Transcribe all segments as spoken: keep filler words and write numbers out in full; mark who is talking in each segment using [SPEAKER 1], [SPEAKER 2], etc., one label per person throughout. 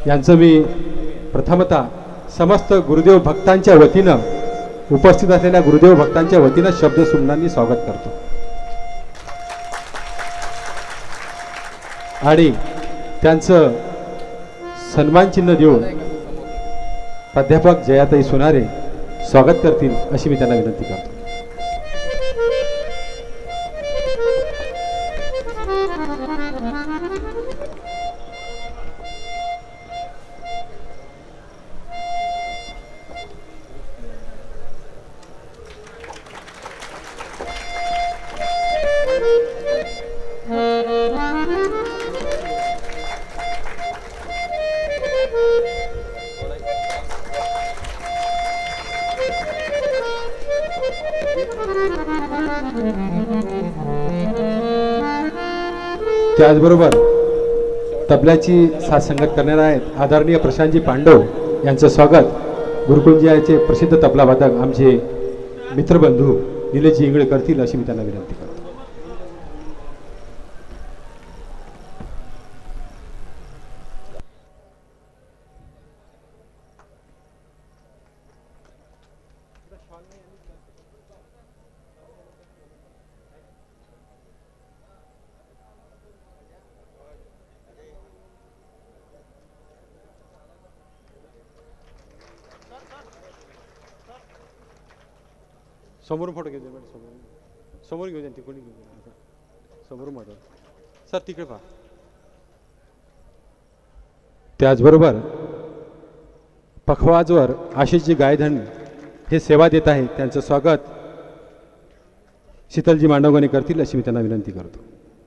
[SPEAKER 1] यांचं मी प्रथमतः समस्त गुरुदेव भक्तांच्या वतीनं उपस्थित असलेल्या गुरुदेव भक्तांच्या वतीनं शब्द सुमनांनी स्वागत करतो आणि त्यांचं सन्मान चिन्ह देऊन प्राध्यापक जयाताई सोनारे स्वागत करतील अशी मी त्यांना विनंती करतो. त्याचबरोबर तबल्याची साथ संगत करणार आहेत आदरणीय प्रशांतजी पांडव यांचं स्वागत गुरुकुंजाचे प्रसिद्ध तबला वादक आमचे मित्रबंधू निलेशजी इंगळे करतील अशी मी त्यांना विनंती करतो. समोरून फोटो घेऊ दे मॅडम समोर समोर घेऊ द्या ती कोणी घेऊ समोरून मॅडम सर तिकडे पहा. त्याचबरोबर पखवाजवर आशिषजी गायधन हे सेवा देत आहेत त्यांचं स्वागत शीतलजी मांडवगणे करतील अशी मी त्यांना विनंती करतो.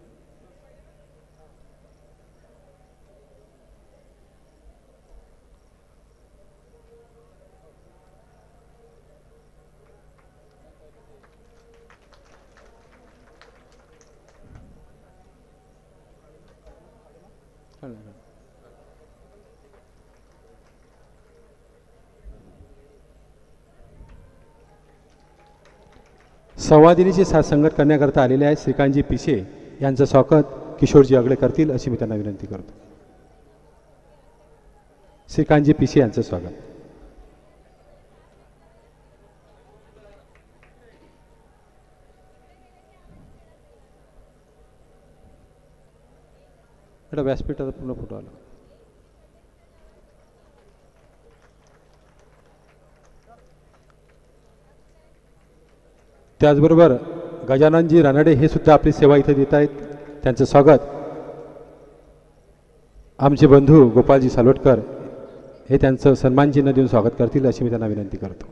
[SPEAKER 1] संवादिनीची साथ संगत करण्याकरता आलेले आहेत श्रीकांतजी पिसे यांचं स्वागत किशोरजी अगळे करतील अशी मी त्यांना विनंती करतो. श्रीकांतजी पिसे यांचं स्वागत. आता व्यासपीठाचा पूर्ण फोटो आला. त्याचबरोबर गजाननजी रानडे हे सुद्धा आपली सेवा इथे देत आहेत त्यांचं स्वागत आमचे बंधू गोपालजी सालोटकर हे त्यांचं सन्मान चिन्ह देऊन स्वागत करतील अशी मी त्यांना विनंती करतो.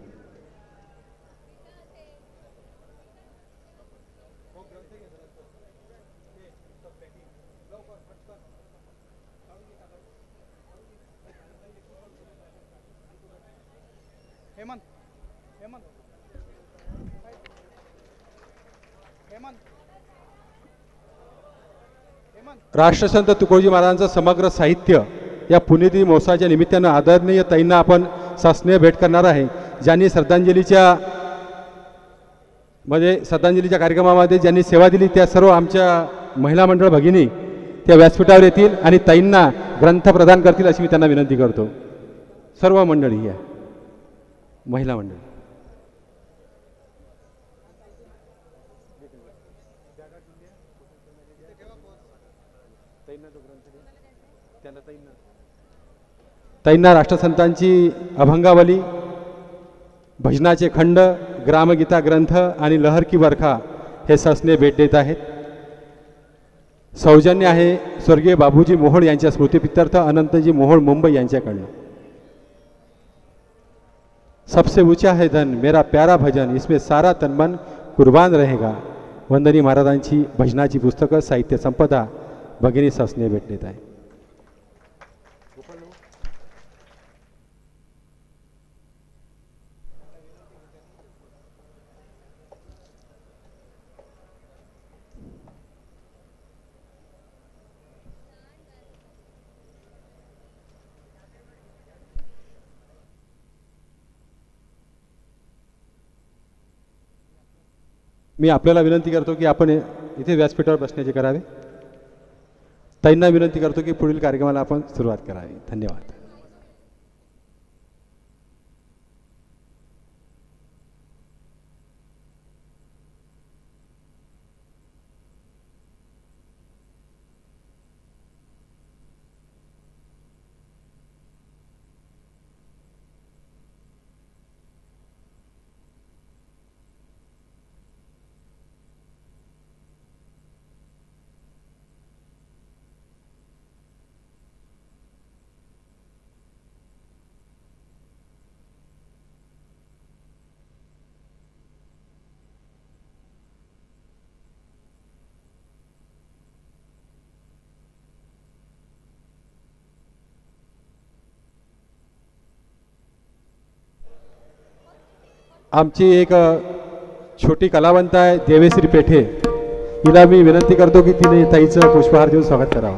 [SPEAKER 1] राष्ट्रसंत तुकोजी महाराजांचं समग्र साहित्य या पुणेरी महोत्सवाच्या निमित्तानं आदरणीय ताईंना आपण शासनीय भेट करणार आहे ज्यांनी श्रद्धांजलीच्या मध्ये श्रद्धांजलीच्या कार्यक्रमामध्ये ज्यांनी सेवा दिली त्या सर्व आमच्या महिला मंडळ भगिनी त्या व्यासपीठावर येतील आणि ताईंना ग्रंथ प्रदान करतील अशी मी त्यांना विनंती करतो. सर्व मंडळी या महिला मंडळी ताईंना राष्ट्रसंतांची अभंगावली भजनाचे खंड ग्रामगीता ग्रंथ आणि लहर की बरखा हे शासनीय भेट देत आहेत. सौजन्य आहे स्वर्गीय बाबूजी मोहोळ यांच्या स्मृतिप्रित्यर्थ अनंतजी मोहोळ मुंबई यांच्याकडनं. सबसे ऊंचा है धन मेरा प्यारा भजन इसमें सारा तनमन कुर्बान रहेगा. वंदनी महाराजांची भजनाची पुस्तकं साहित्य संपदा भगिनी शासनीय भेट देत आहे. मी आपल्याला विनंती करतो की आपण इथे व्यासपीठावर बसण्याचे करावे. ताईंना विनंती करतो की पुढील कार्यक्रमाला आपण सुरुवात करावी. धन्यवाद. आमची एक छोटी कलावंत आहे देवेश्री पेठे, हिला मी विनंती करतो की तिने ताईचं पुष्पहार देऊन स्वागत करावं.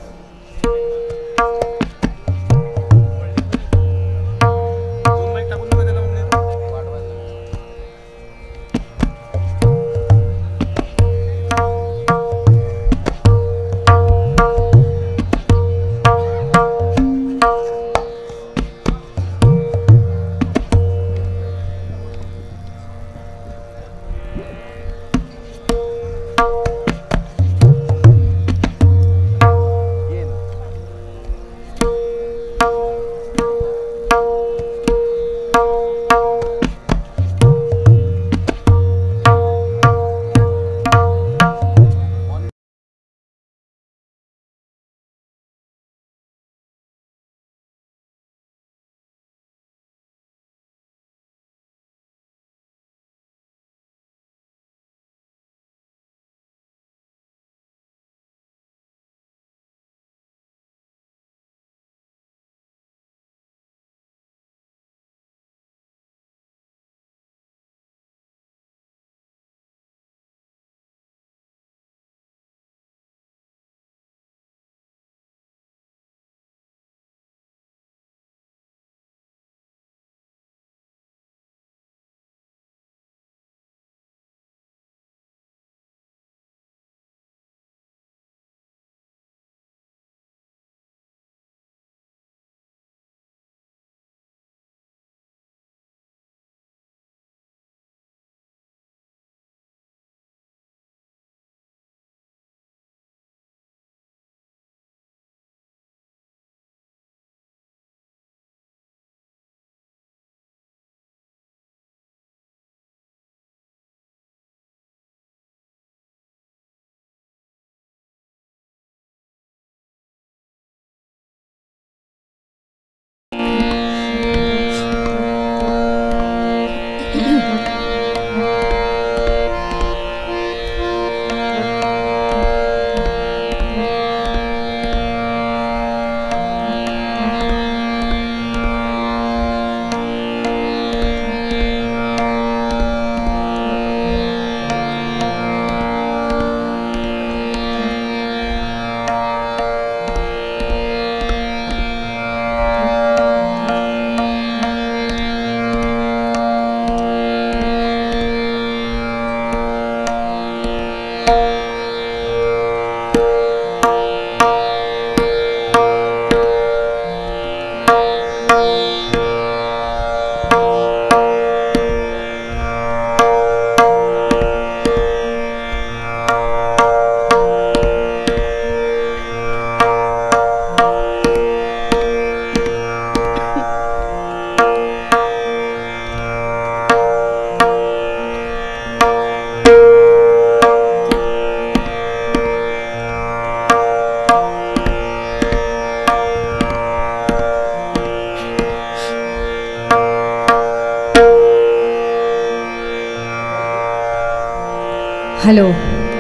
[SPEAKER 2] हेलो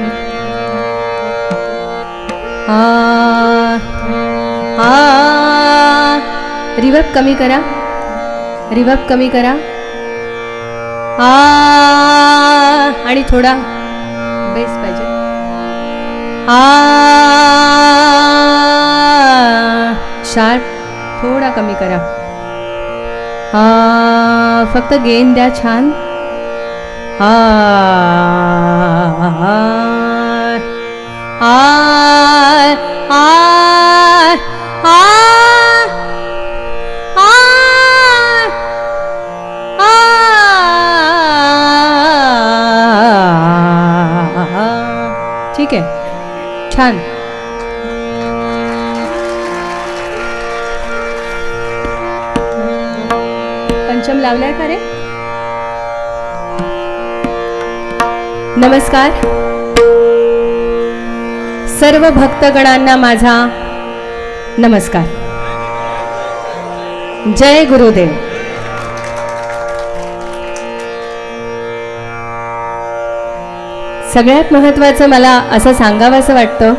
[SPEAKER 2] आ आ रिवर्ब कमी करा, रिवर्ब कमी करा. आ आणि थोडा बेस पाहिजे. आ शार्प थोडा कमी करा. आ फक्त गेन द्या छान. आ आ आ आ ठीक आहे, छान. पंचम लावलाय का रे? नमस्कार सर्व भक्तगणांना माझा नमस्कार. जय गुरुदेव. सगळ्यात महत्त्वाचं मला असं सांगावंसं वाटतं,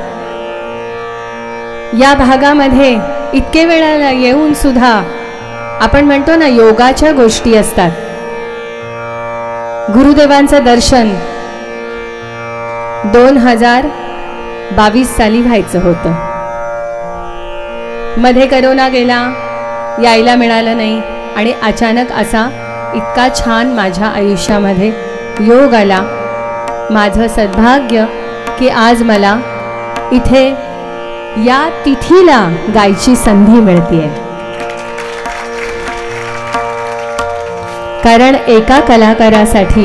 [SPEAKER 2] या भागामध्ये इतके वेळा येऊन सुद्धा आपण म्हणतो ना योगाच्या गोष्टी असतात, गुरुदेवांचं दर्शन दोन हजार बावीस साली व्हायचं होतं. मध्ये करोना गेला, यायला मिळालं नाही आणि अचानक असा इतका छान माझ्या आयुष्यामध्ये योग आला. माझं सद्भाग्य की आज मला इथे या तिथीला गायची संधी मिळतेय. कारण एका कलाकारासाठी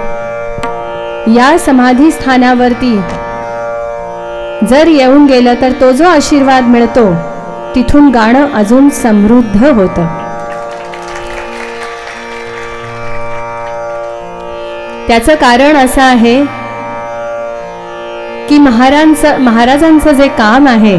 [SPEAKER 2] या समाधी स्थानावरती जर येऊन गेलं तर तो जो आशीर्वाद मिळतो तिथून गाणं अजून समृद्ध होतं. त्याचं कारण असं आहे की महाराजांचं महाराजांचं जे काम आहे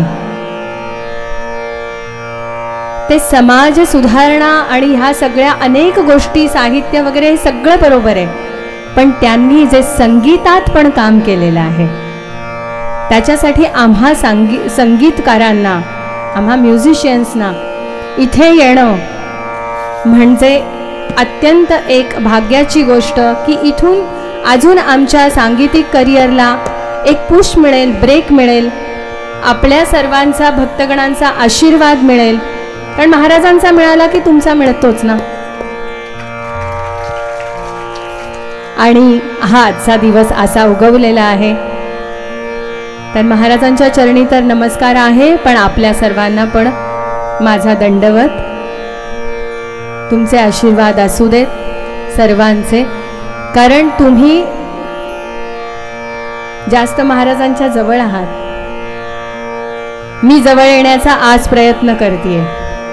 [SPEAKER 2] ते समाज सुधारणा आणि ह्या सगळ्या अनेक गोष्टी, साहित्य वगैरे हे सगळं बरोबर आहे, पण त्यांनी जे संगीतात पण काम केलेलं आहे त्याच्यासाठी आम्हा संगी संगीतकारांना आम्हा म्युझिशियन्सना इथे येणं म्हणजे अत्यंत एक भाग्याची गोष्ट की इथून अजून आमच्या सांगीतिक करिअरला एक पुश मिळेल, ब्रेक मिळेल, आपल्या सर्वांचा भक्तगणांचा आशीर्वाद मिळेल. कारण महाराजांचा मिळाला की तुमचा मिळतोच ना. आणि हा आजचा दिवस असा उगवलेला आहे तर महाराजांच्या चरणी तर नमस्कार आहे, पण आपल्या सर्वांना पण माझा दंडवत. तुमचे आशीर्वाद असू देत सर्वांचे, कारण तुम्ही जास्त महाराजांच्या जवळ आहात. मी जवळ येण्याचा आज प्रयत्न करतेय.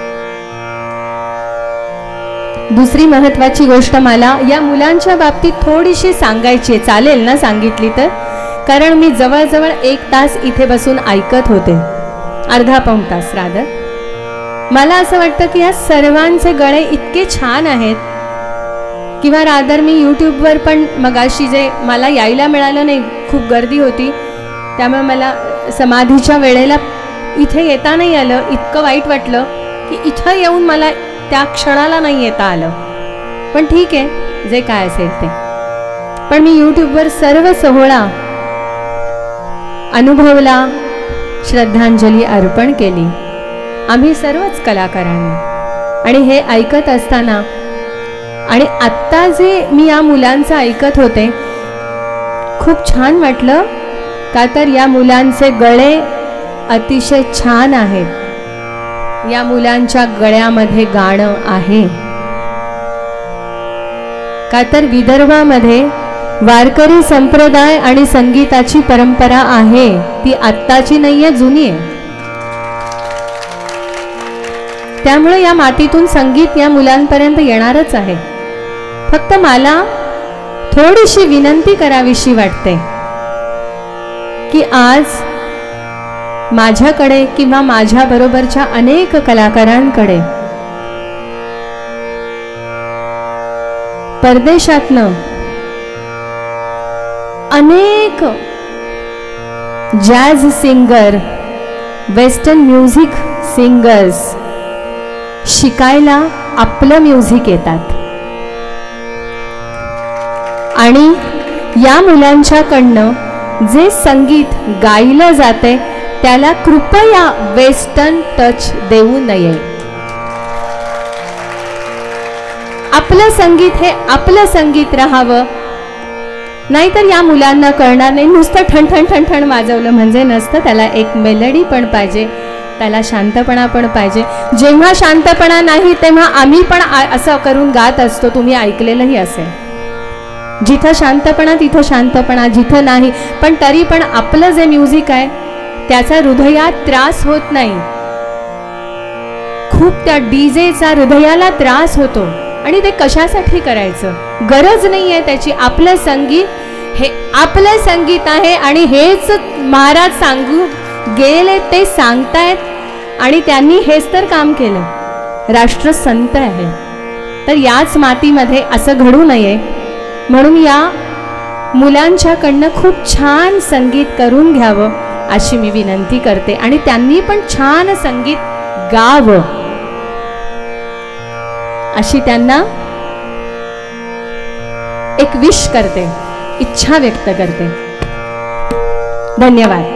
[SPEAKER 2] दुसरी महत्वाची गोष्ट मला या मुलांच्या बाबतीत थोडीशी सांगायची, चालेल ना सांगितली तर? कारण मी जवळजवळ एक तास इथे बसून ऐकत होते, अर्धा पाऊण तास रादर. मला असं वाटतं की या सर्वांचे गळे इतके छान आहेत, किंवा रादर मी यूट्यूबवर पण मगाशी जे मला यायला मिळालं नाही, खूप गर्दी होती त्यामुळे मला समाधीच्या वेळेला इथे येता नाही आलं. इतकं वाईट वाटलं की इथं येऊन मला त्या क्षणाला नाही येता आलं, पण ठीक आहे जे काय असेल ते. पण मी यूट्यूबवर सर्व सोहळा अनुभवला, श्रद्धांजली अर्पण केली आम्ही सर्वच कलाकारांनी. आणि हे ऐकत असताना आणि आत्ता जे मी या मुलांचं ऐकत होते खूप छान वाटलं, का तर या मुलांचे गळे अतिशय छान आहेत. या मुलांच्या गळ्यामध्ये गाणं आहे, का तर विदर्भामध्ये वारकरी संप्रदाय आणि संगीताची परंपरा आहे. ती आत्ताची नाहीये, जुनी आहे. त्यामुळे या मातीतून संगीत या मुलांपर्यंत येणारच आहे. फक्त मला थोडीशी विनंती करावीशी वाटते की आज माझ्याकडे किंवा माझ्या बरोबरच्या अनेक कलाकारांकडे परदेशातनं अनेक jazz singer, western music singers शिकायला आपलं म्युझिक येतात. आणि या मुलांच्याकडनं जे संगीत गायलं जाते त्याला कृपया वेस्टर्न टच देऊ नये. आपलं संगीत हे आपलं संगीत राहावं, नाहीतर या मुलांना कळणार नाही. नुसतं ठण ठण ठण ठण वाजवलं म्हणजे नसतं, त्याला एक मेलडी पण पाहिजे, त्याला शांतपणा पण पाहिजे. जेव्हा शांतपणा नाही तेव्हा आम्ही पण असं करून गात असतो, तुम्ही ऐकलेलंही असेल. जिथं शांतपणा तिथं शांतपणा, जिथं नाही. पण तरी पण आपलं जे म्युझिक आहे त्याचा हृदयात त्रास होत नाही. खूप त्या डीजेचा हृदयाला त्रास होतो. आणि ते कशासाठी करायचं, गरज नाही आहे त्याची. आपलं संगीत हे आपलं संगीत आहे आणि हेच महाराज सांगू गेले, ते सांगतायत आणि त्यांनी हेच तर काम केलं. राष्ट्रसंत आहे, तर याच मातीमध्ये असं घडू नये म्हणून या मुलांच्याकडनं खूप छान संगीत करून घ्यावं अशी मी विनंती करते. आणि त्यांनी पण छान संगीत गावं अशी त्यांना एक विश करते, इच्छा व्यक्त करते. धन्यवाद.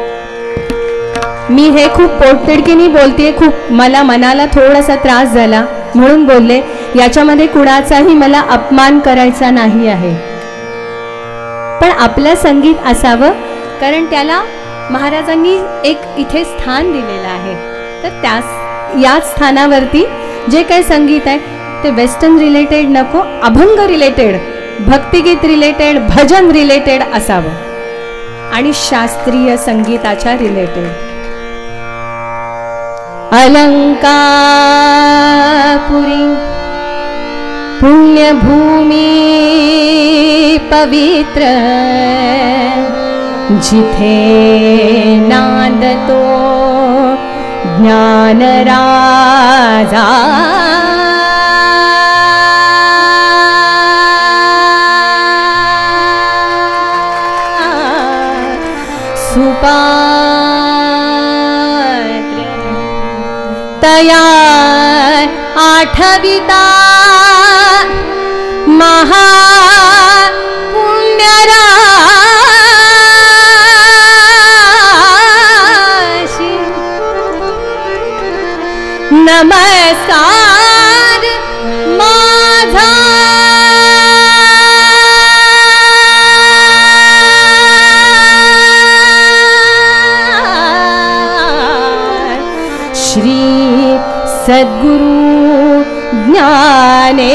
[SPEAKER 2] मी हे खूप पोटतिडकीने बोलते, खूप मला मनाला थोडासा त्रास झाला म्हणून बोलले. याच्यामध्ये कुणाचाही मला अपमान करायचा नाही आहे, पण आपलं संगीत असावं, कारण त्याला महाराजांनी एक इथे स्थान दिलेलं आहे. तर त्याच या स्थानावरती जे काही संगीत आहे ते वेस्टर्न रिलेटेड नको, अभंग रिलेटेड, भक्तिगीत रिलेटेड, भजन रिलेटेड असावं आणि शास्त्रीय संगीताच्या रिलेटेड. अलंकापुरी पुण्यभूमी पवित्र, जिथे नांदतो ज्ञान राजा. सुपात्र तया आठविता महा नमस्कार माझा. श्री सद्गुरु ज्ञानेश्वरासे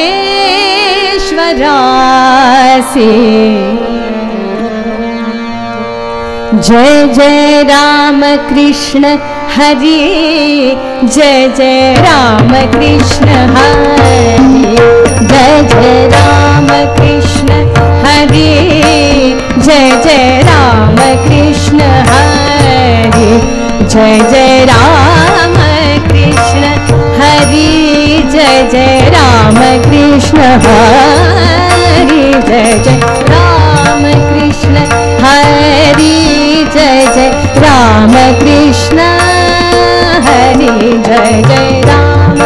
[SPEAKER 2] जय जय राम कृष्ण हरि, जय जय राम कृष्ण हरि, जय जय राम कृष्ण हरि, जय जय राम कृष्ण हरि, जय जय राम कृष्ण हरि, जय जय राम कृष्ण हरि, जय जय राम कृष्ण हरि, जय जय राम कृष्ण हरि, जय जय राम.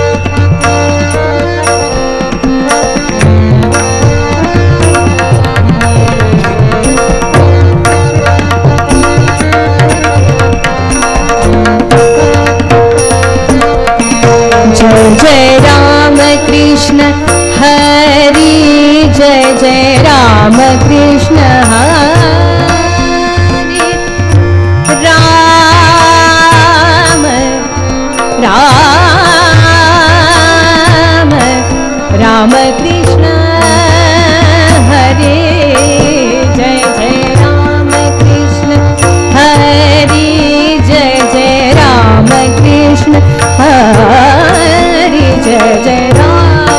[SPEAKER 2] जय जय राम कृष्ण हरि, जय जय राम कृष्ण हरि. राम राम कृष्ण हरे, जय जय राम कृष्ण हरि, जय जय राम कृष्ण हरि, जय जय राम.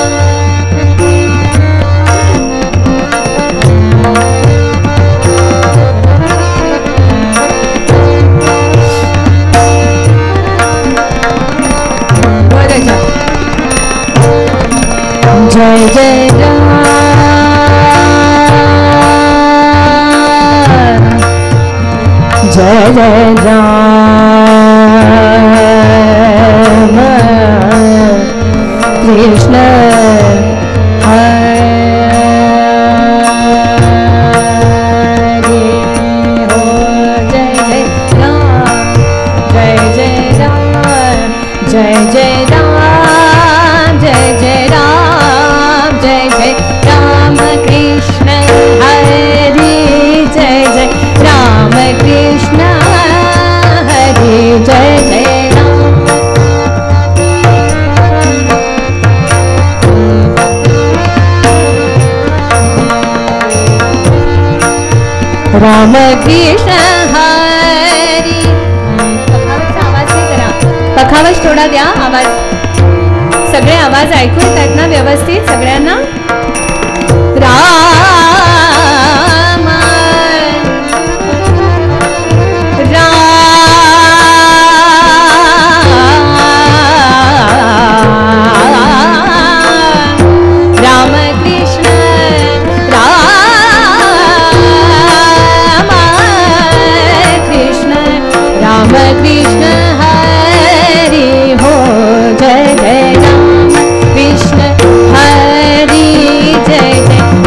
[SPEAKER 2] जय जय राम, जय जय राम कृष्ण हरि हो. जय जय राम, जय जय राम, जय जय राम, जय जय राम, जय जय राम कृष्ण हरि, जय जय राम कृष्ण हरि, जय जय राम. राम कृष्ण हरि. पखावजचा आवाज नाही करा, पखावज थोडा द्या आवाज. सगळे आवाज ऐकू येतात ना व्यवस्थित सगळ्यांना. राम राम कृष्ण राम कृष्ण राम कृष्ण हरि हो. जय जय राम कृष्ण हरि, जय जय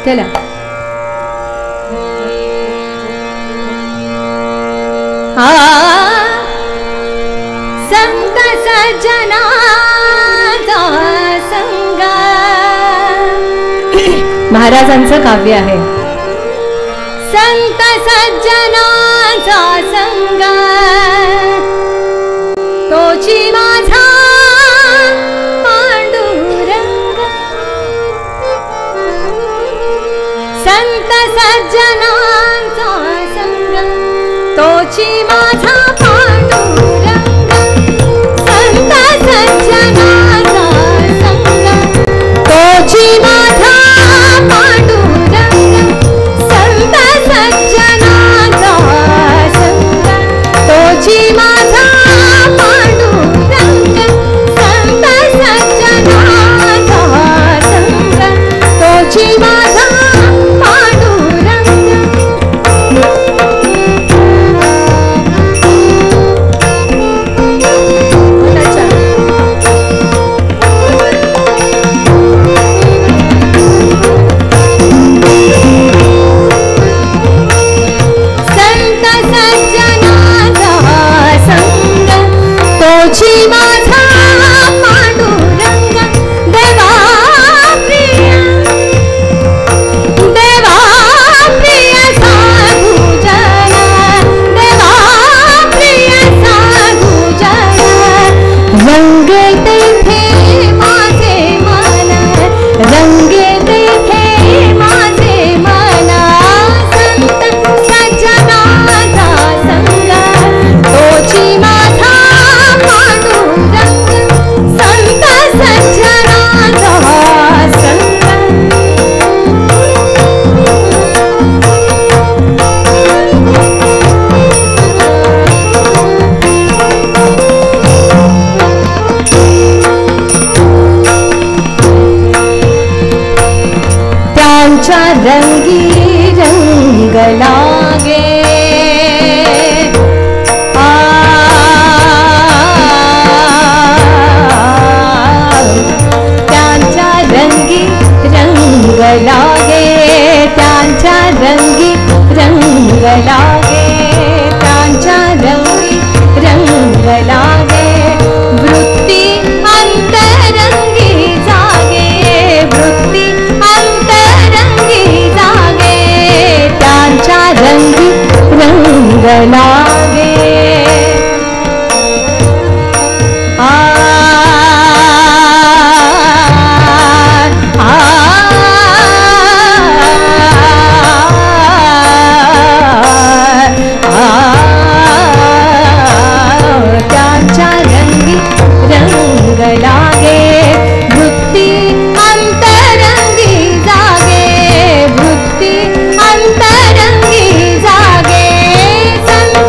[SPEAKER 2] चला. हा संत सज्जनाचा संग महाराजांचं काव्य आहे. संत सज्जनाचा संग तोची माझा पांडुरंग. संत सज्जनाचा संग तोची माझा पांडुरंग. संत सज्जनाचा संग तोची माझा पांडुरंग. संत सज्जनाचा संग तोची माझा पांडुरंग. संत सज्जनाचा संग तोची माझा पांडुरंग. तोची माझा पांडुरंग. देवा प्रिय देवा प्रिय साधू जन. देवा प्रिय साधू जन. रंगे तेथे माझे मन. रंगे तेथे माझे मन. संत सज्जनाचा संग तोची माझा पांडुरंग. संत सज्जनाचा संग त्यांच्या रंगी रंग लागे. त्यांच्या रंगी रंग लागे. त्यांच्या रंगी रंग लागे. त्यांच्या रंगी रंग लागे. वृत्ती अंतरंगी जागे. वृत्ती अंतरंगी जागे. त्यांच्या रंगी रंग लागे. आ त्यांच्या रंगी रंग लागे. वृत्ती अंतरंगी जागे. वृत्ती अंतरंगी जागे. संत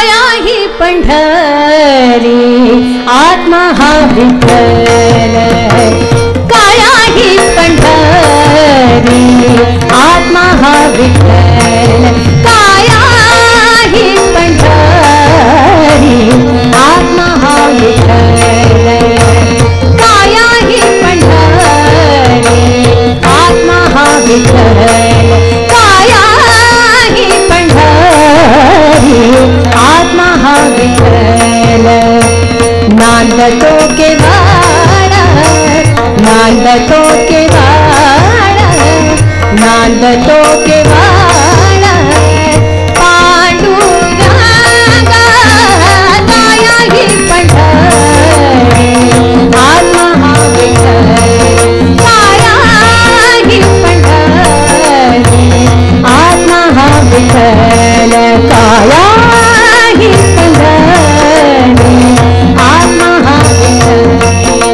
[SPEAKER 2] काया ही पंढरी आत्मा हा विठ्ठल, काया ही पंढरी आत्मा हा विठ्ठल, काया ही पंढरी आत्मा हा विठ्ठल, काया ही पंढरी आत्मा हा विठ्ठल, काया ही पंढरी आत्मा हा विठ्ठल. नांदतो केवाड, नांदतो केवाड, नांदतो केवाड पांडुरंगा, काया ही पंढरी आत्मा हा विठ्ठल, काया ही पंढरी आत्मा हा विठ्ठल, काया ही पंढरी आत्मा हा विठ्ठल.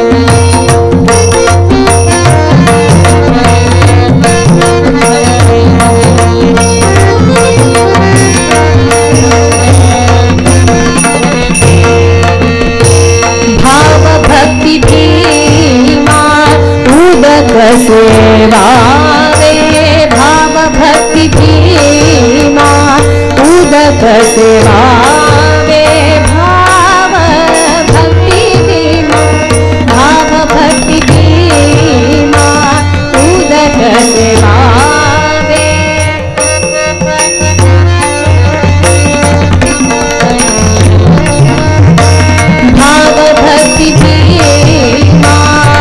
[SPEAKER 2] भाव भक्ती भीमा उदक सेवावे, भाव भक्ती भीमा उदक सेवावे, भाव भक्ती भीमा, भाव भक्ती भीमा उदक सेवावे. भाव भक्ती भीमा,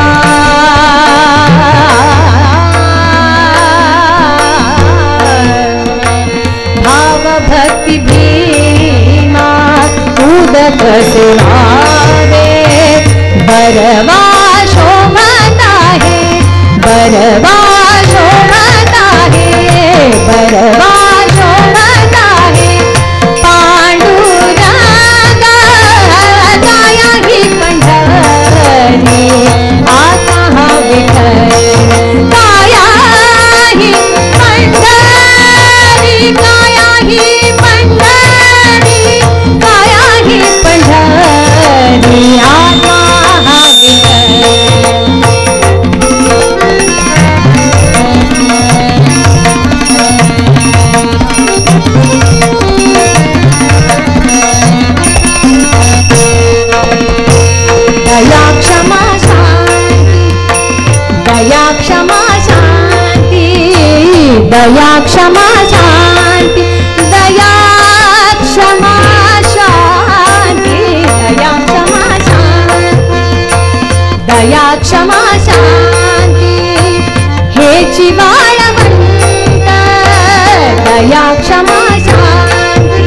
[SPEAKER 2] भाव भक्ती भीमा उदक सेवावे. बरवा शोभत आहे, बरवा शोभत आहे, बरवा शोभत आहे पांडुरंगा, काया ही पंढरी आत्मा हा विठ्ठल, काया ही पंढरी, काया ही पंढरी, काया ही पंढरी आत्मा हा विठ्ठल. दया क्षमा शांती, दया क्षमा शांती, दया क्षमा शांती, दया क्षमा शांती, दया क्षमा शांती, दया क्षमा शांती हेची वाळवंत, दया क्षमा शांती.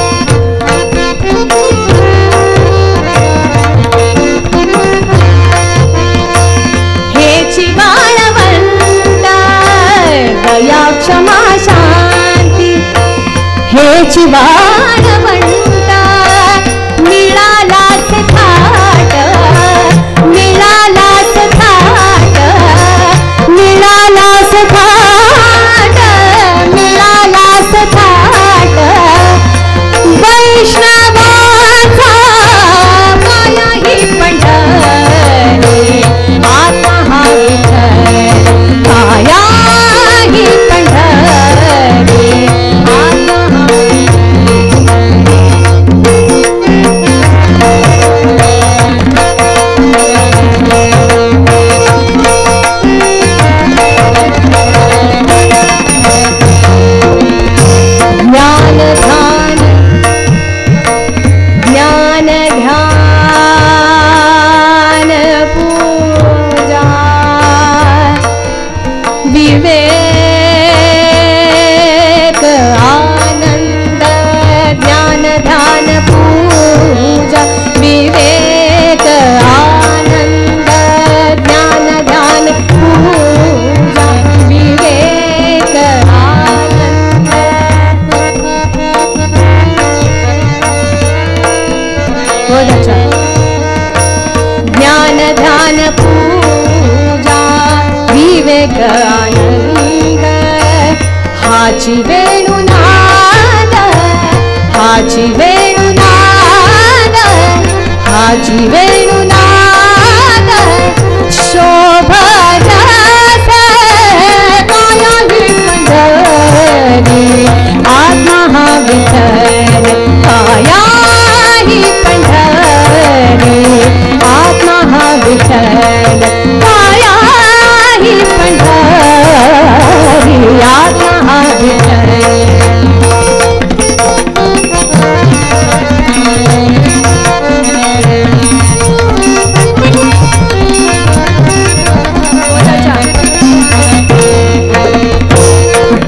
[SPEAKER 2] हेची वाळवंत, दया क्षमा शांती हेची वाळवंत. मिळालाच थाट, मिळालाच थाट, मिळालाच थाट, मिळालाच थाट वैष्णवाचा, काया ही पंढरी आत्मा हा विठ्ठल, काया ही पंढरी आत्मा हा ज्ञान ध्यान, ज्ञान ध्यान पूजा, विवेक आनंद, ज्ञान ध्यान पूजा, विवेक आनंद, ज्ञान ध्यान पूजा, विवेक आनंद. बहुत अच्छा. ज्ञान ध्यान पूजा, विवेक आनंद, हाची वेणुनाद, हाची वेणुनाद,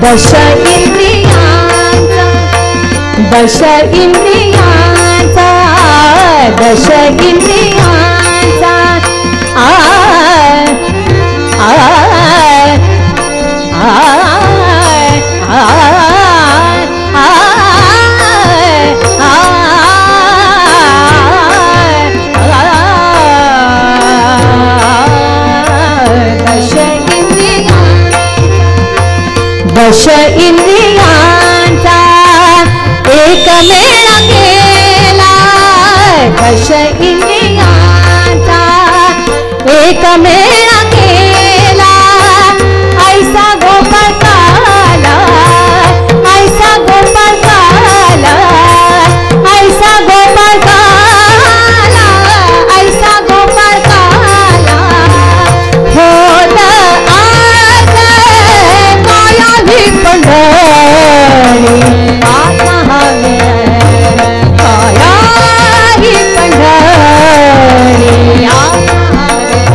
[SPEAKER 2] दश इंद्रियांचा दश इंद्रियांचा दश इंद्रियांचा आ आ आ दश इंद्रियांचा एक मेळा केला दश इंद्रियांचा एक मेळा केला ऐसा गोपाळ काला ऐसा गोपाळ काला ऐसा गोपाळ काला ऐसा गोपाळ काला होत आज कायाही पंढरी आत्मा हवे कायाही पंढरी आत्मा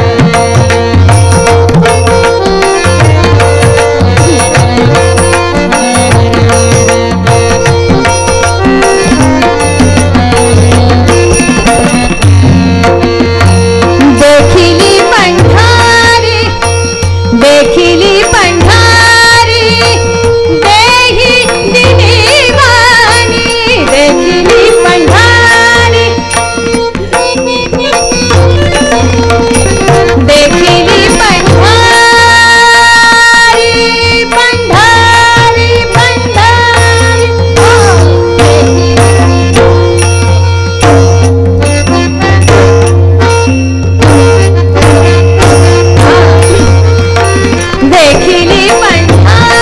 [SPEAKER 2] देखिली पंढरी देखिली पंढरी देही दिनी वाणी देखिली पंढरी देखिली पंढरी पंढरी पंढरी देखिली पंढरी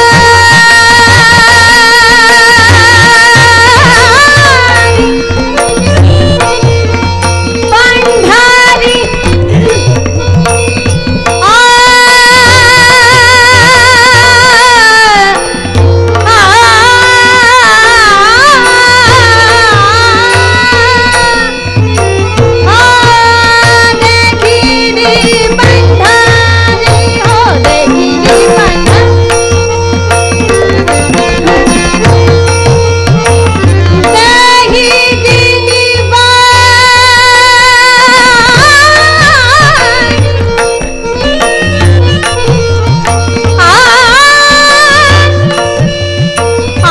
[SPEAKER 2] पंढरी आ देखिली पंढरी हो देखिली देही दिनी वाणी आ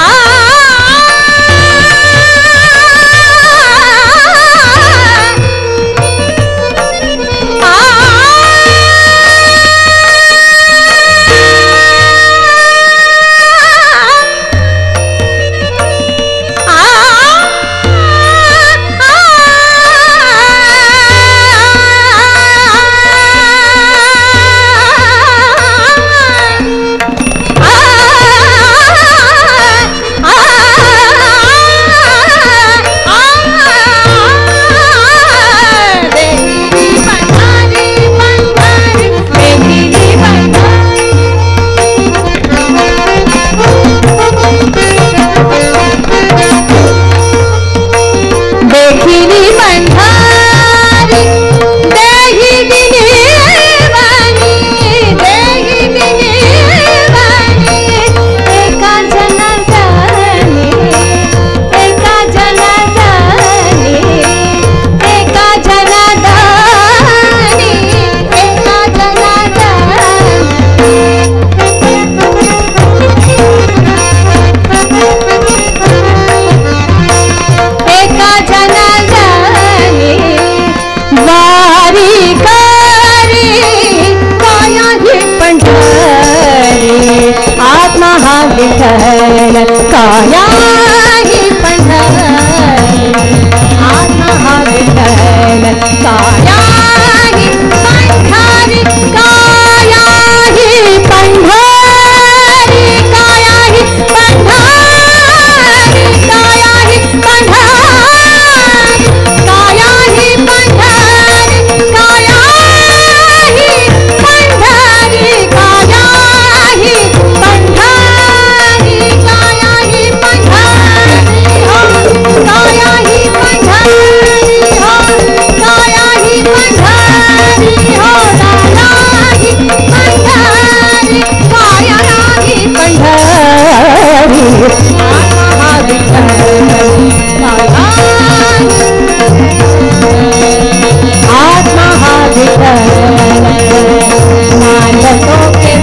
[SPEAKER 2] देखिली पंढरी देही दिनी वाणी देही दिनी वाणी एका जनार्दनी एका जनार्दनी एका जनार्दनी एका एका जनार्दनी वारी करी कायाही पंढरी आत्मा हा विठ्ठल कायाही पंढरी आत्मा हा विठ्ठल कायाही पंढरी कायाही पंढरी कायाही पंढरी कायाही पंढरी कायाही पंढरी कायाही पंढरी कायाही पंढरी कायाही पंढरी आत्मा हा विठ्ठल मानतो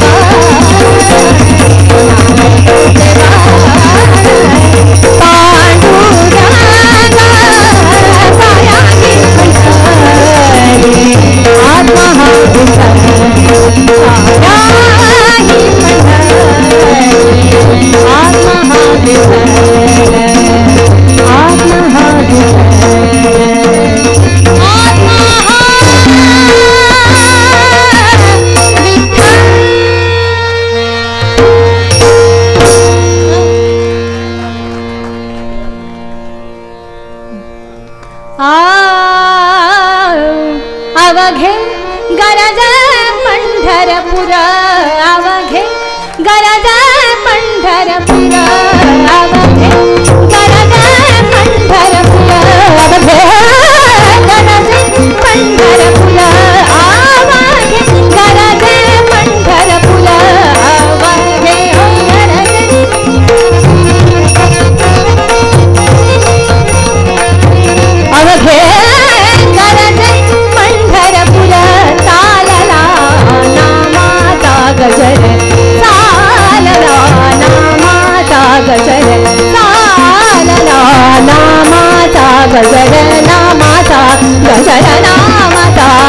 [SPEAKER 2] अवघे गरज पंढरपुर अवघे गरज पंढरपुर अवघे गरज पंढरपुर अवघे गरज पंढरपुर अवघे गरज पंढरपुर अवघे अवघे गजर सालला नामाचा गजर सालला नामाचा गजर नामाचा गजर नामाचा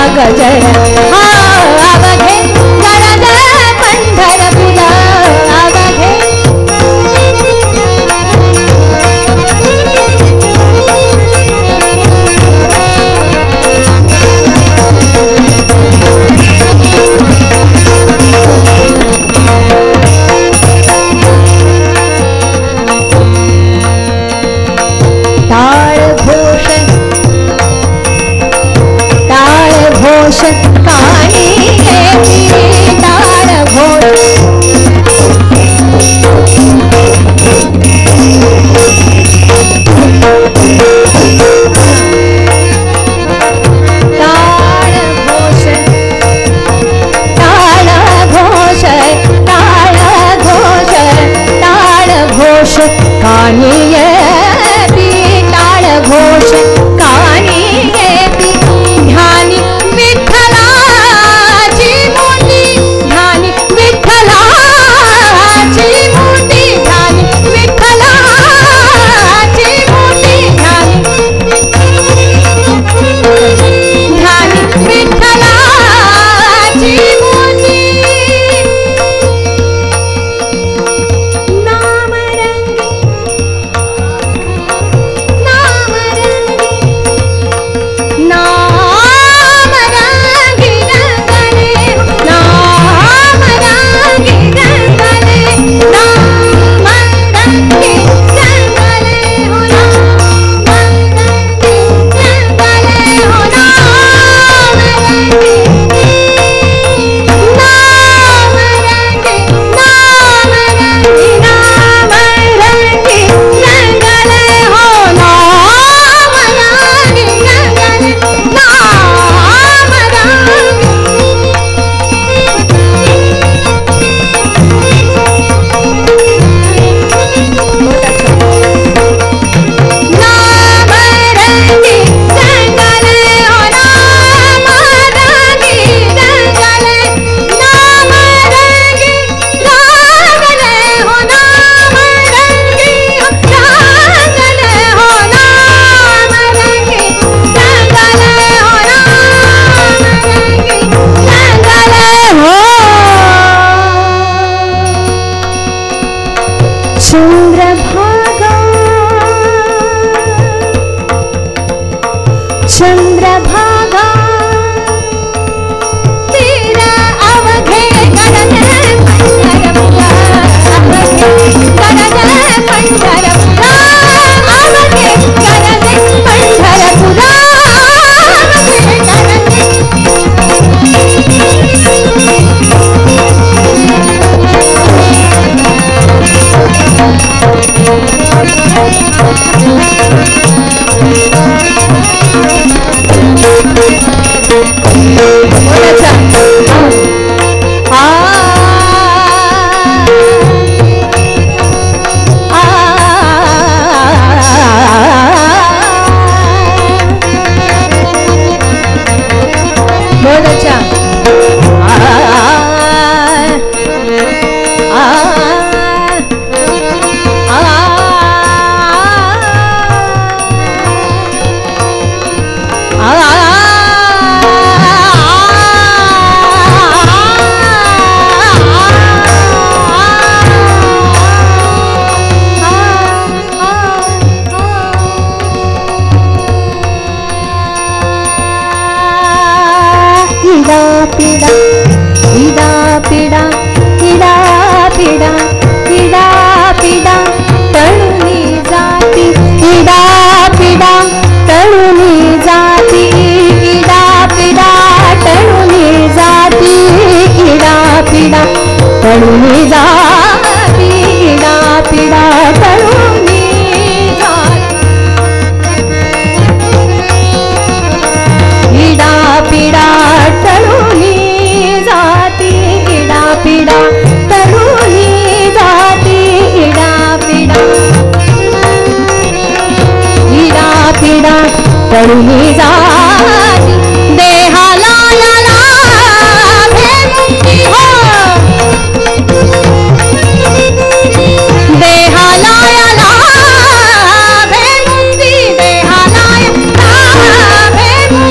[SPEAKER 2] टळूनी जाती इडा पिडा टळूनी इडा पिडा टळूनी जाती इडा पिडा टळूनी जाती इडा पिडा इडा पिडा टळूनी जाती देहाला लाभे मुक्ती हो देहाला लाभे मुक्ती देहाला लाभे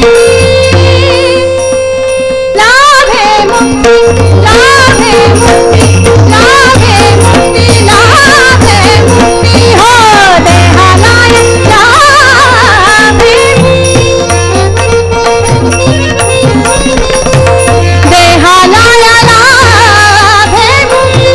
[SPEAKER 2] मुक्ती लाभे मुक्ती लाभे मुक्ती लाभे मुक्ती हो देहाला लाभे देहाला लाभे मुक्ती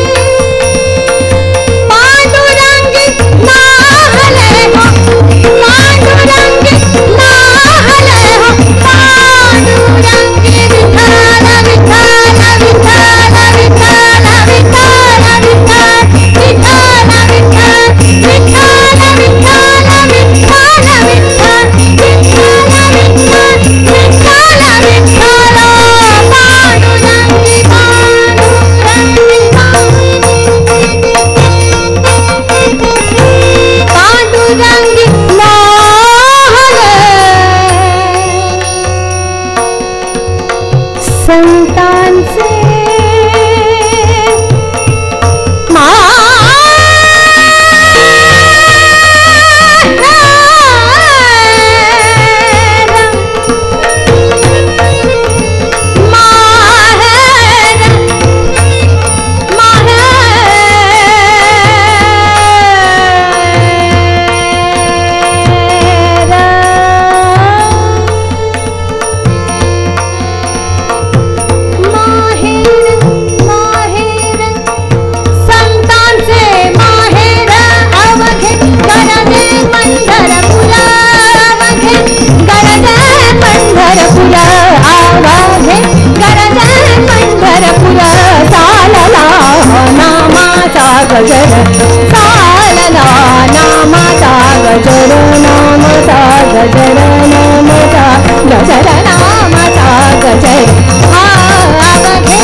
[SPEAKER 2] पांडुरंगी नाहले हो पांडुरंगी नाहले हो पांडुरंगी विठ्ठल विठ्ठल विठ्ठल विठ्ठल विठ्ठल विठ्ठल विठ्ठल विठ्ठल विठ्ठल विठ्ठल विठ्ठल विठ्ठल विठ्ठल विठ्ठल पांडुरंगी पांडुरंगी नाहले संतांचे गजर चालला नामाचा गजर नामाचा गजर नामाचा गजर नामाचा गजर आवघे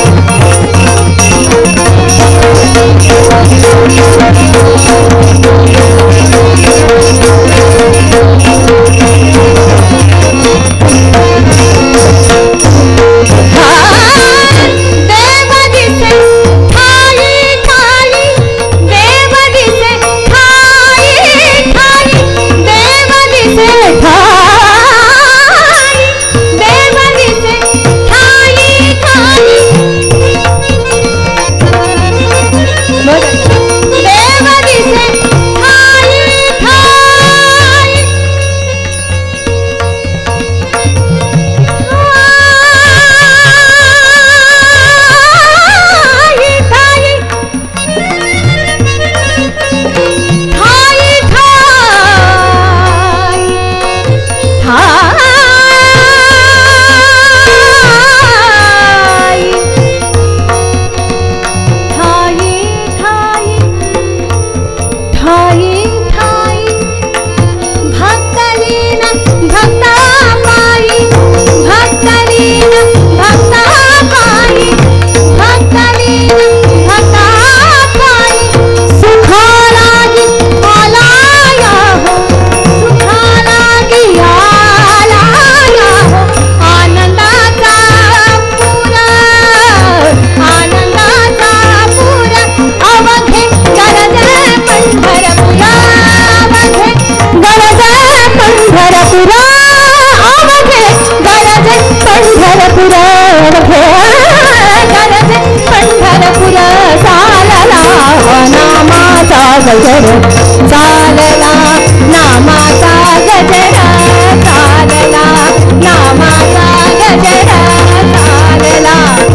[SPEAKER 2] गजर चालला नामाचा गजर चालला नामाचा गजर चालला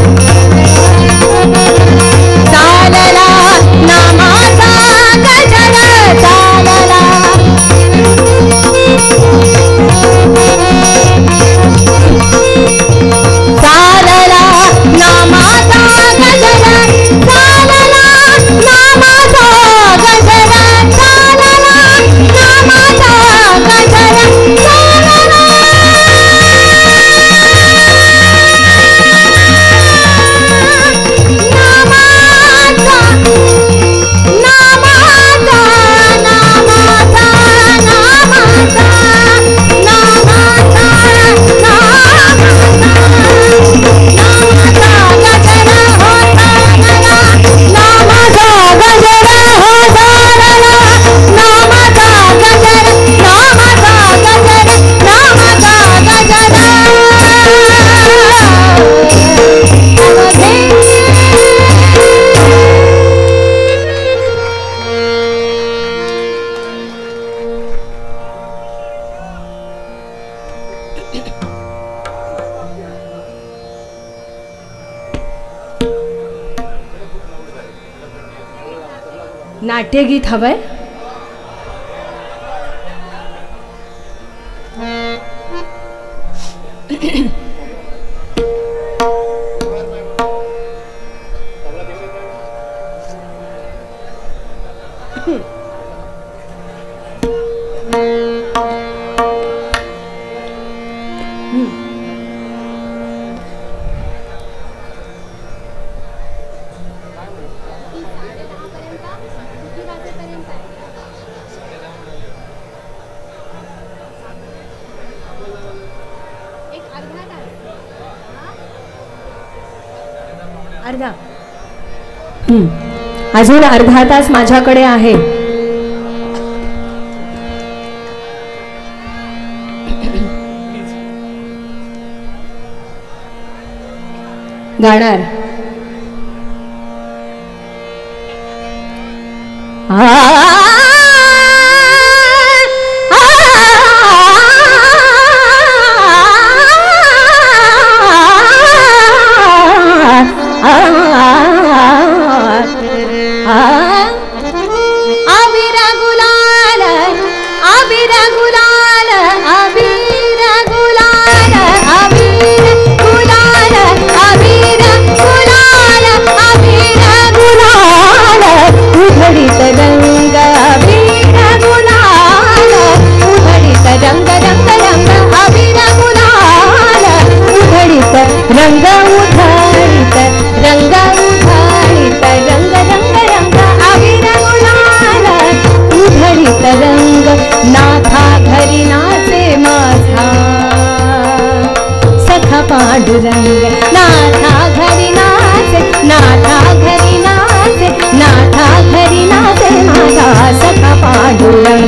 [SPEAKER 2] चालला नामाचा गजर चालला चालला नामाचा गजर नाट्यगीत हवंय. अर्धा अजून अर्धा तास माझ्याकडे आहे. गाणार आबिरा गुलाल आबिरा गुलाल आबिरा गुलाल आबिरा गुलाल आबिरा गुलाल आबिरा गुलाल उधळीत रंग आबिरा गुलाल उधळीत रंग रंग रंग आबिरा गुलाल उधळीत रंग उधळीत रंग उधळीत रंग रंग रंग आबिरा गुलाल उधळीत रंग नाथा घरी नाचे माझा सखा पांडुरंग नाथा घरी नाचे नाथा घरी नाचे नाथा घरी नाचे माझा सखा पांडुरंग.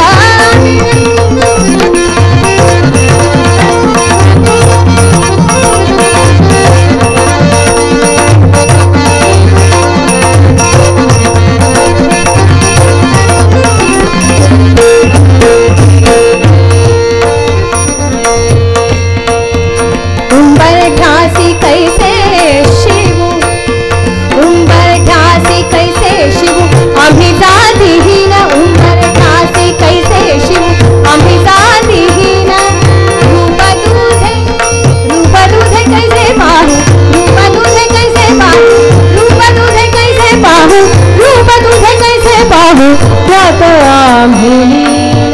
[SPEAKER 2] कैसे शिवू उंबर ठासी कैसे शिवू आम्ही जातीहीन उंबर ठासी कैसे शिवू आम्ही जातीहीन रूप तुझे रूप तुझे कैसे पाहू रूप तुझे कैसे पाहू रूप तुझे कैसे पाहू रूप तुझे कैसे पाहू त्यात आम्ही लीन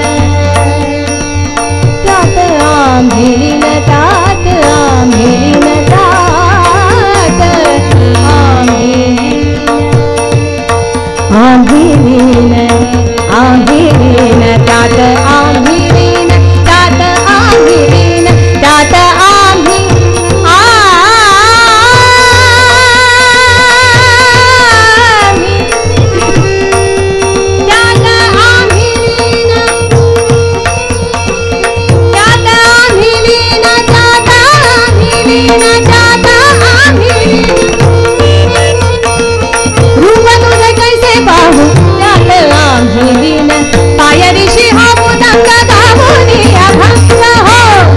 [SPEAKER 2] त्यात आम्ही लीन त्यात आम्ही लीन आम्ही लीन आम्ही लीन त्यात आम्ही लीन त्यात आम्ही लीन त्यात आम्ही आम्ही त्यात आम्ही लीन त्यात आम्ही लीन त्यात आम्ही लीन त्यात आम्ही रूप तुझे कैसे पाहू त्यात आम्ही लीन पायरीशी होऊ दंग गावूनी अभंग हो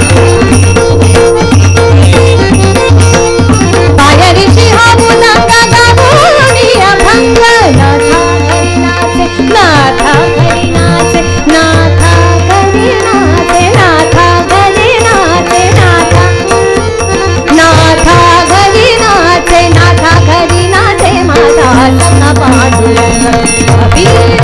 [SPEAKER 2] पायरीशी होऊ दंग गावूनी अभंग नाथा घरी नाचे नाथा घरी नाचे नाथा घरी नाचे नाथा घरी नाचे नाथा नाथा घरी नाचे नाथा घरी नाचे माझा सखा पांडुरंग अबीर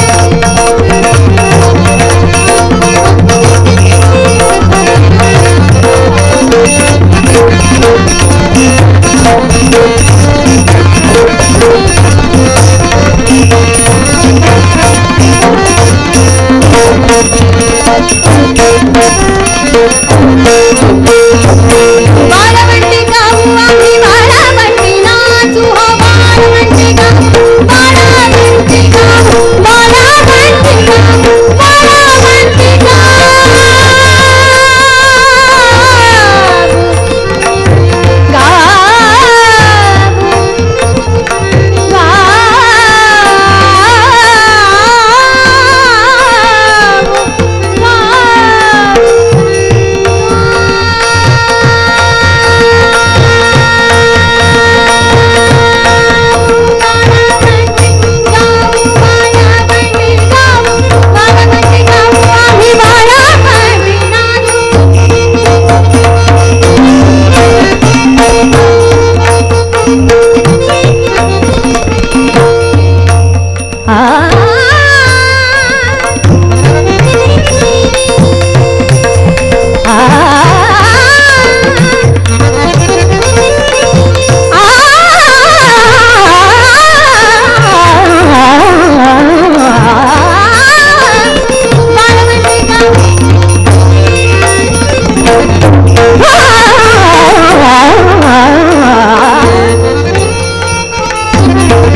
[SPEAKER 2] बाळवंटी गाऊ आम्ही बाळवंटी नाचू हो बाळवंटी गाऊ बाळवंटी गाऊ बाळवंटी गाऊ बाळवंटी गाऊ गाऊ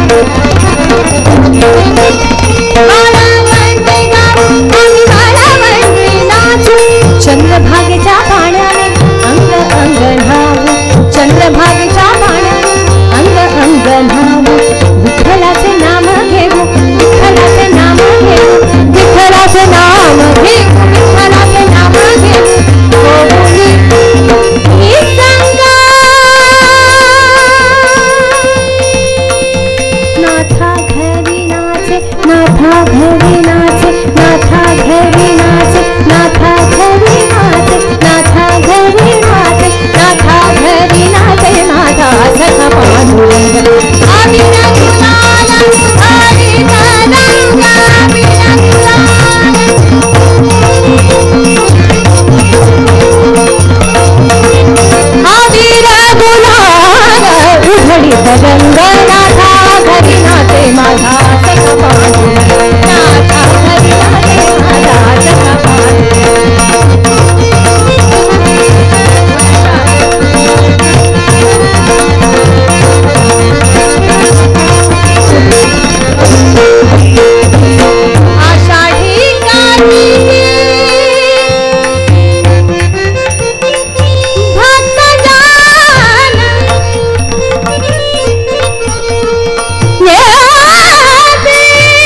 [SPEAKER 2] चंद्रभागेच्या पाण्याने अंग अंग न्हाव, चंद्रभागेच्या पाण्याने अंग अंग न्हाव, विठ्ठलाचे नाम घेऊ, विठ्ठलाचे नाम घेऊ, विठ्ठलाचे नाम घेऊ, विठ्ठलाचे नाम घेऊ, गोकुळी ही संगा नाथा घरी नाचे, नाथा घरी नाचे, नाथा घरी नाचे, नाथा घरी नाचे, नाथा घरी नाचे, नाथा घरी नाचे, नाथा सखा पांडुरंग आविरा गुलाला हरी तरंग आविरा गुलाला आविरा गुलाला उधळी तरंग नाथा घरी नाचे माझा सखा पांडुरंग नाथा घरी नाचे माझा सखा पांडुरंग आषाढी कार्तिकी भक्तजन येते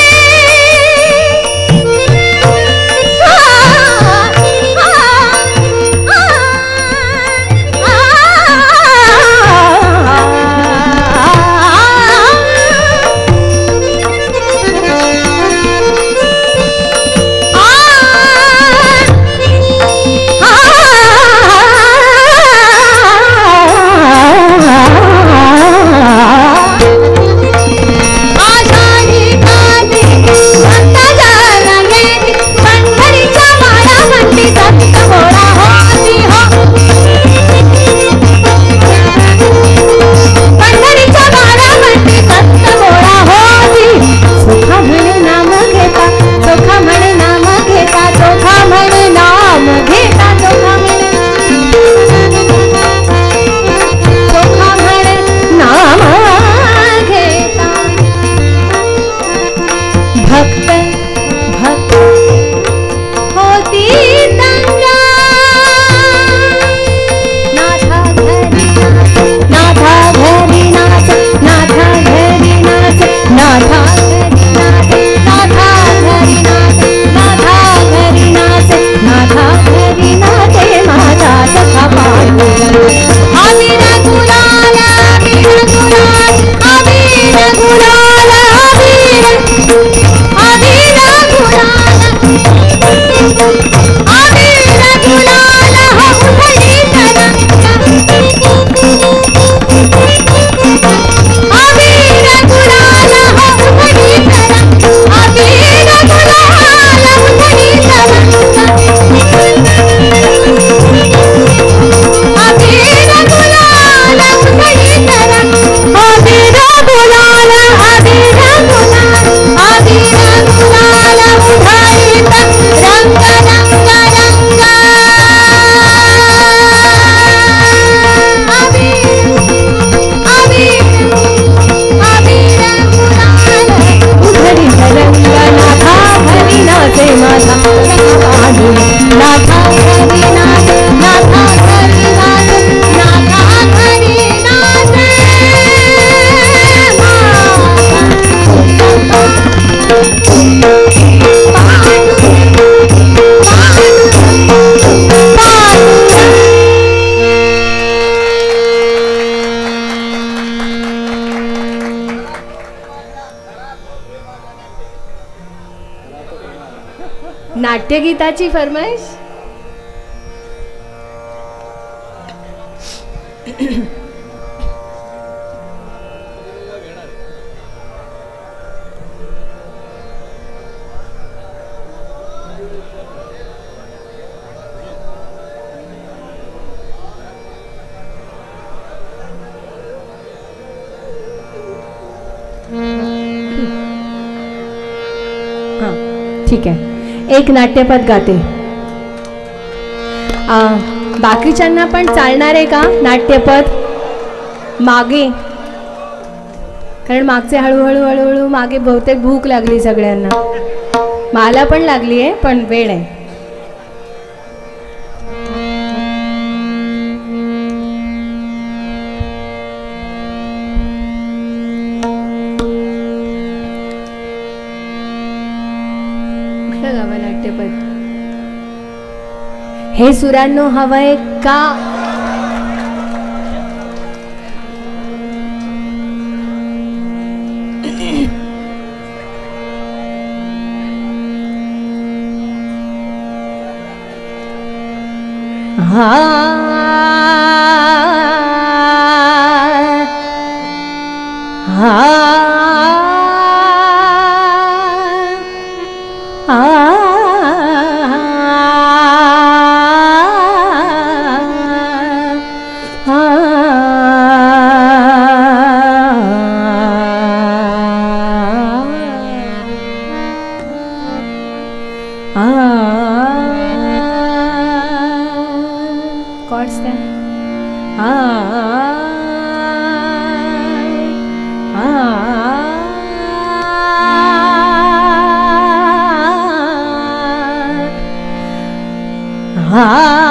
[SPEAKER 2] नाट्यगीताची फरमाईश हाँ ठीक है, एक नाट्यपद गाते. आ, बाकीच्यांना पण चालणार आहे का नाट्यपद? मागे कारण मागचे हळूहळू हळूहळू मागे बहुतेक भूक लागली सगळ्यांना. मला पण लागली आहे, पण वेळ आहे. कुठलं गावं नाट्यपद हे सुरांनो हवंय का? हा हा chords then. Ah, ah, ah,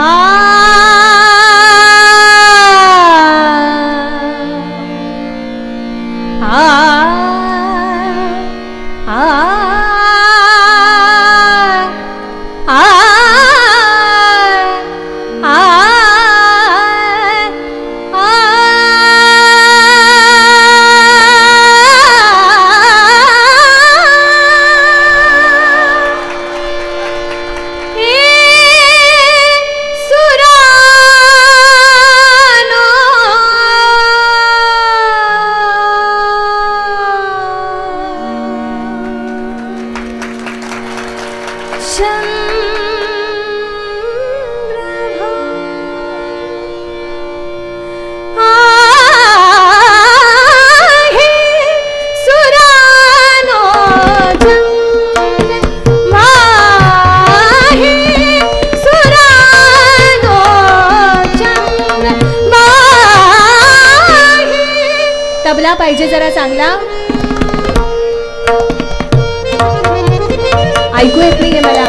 [SPEAKER 2] tabla पाहिजे जरा चांगला. ऐकू येत नाहीये मला.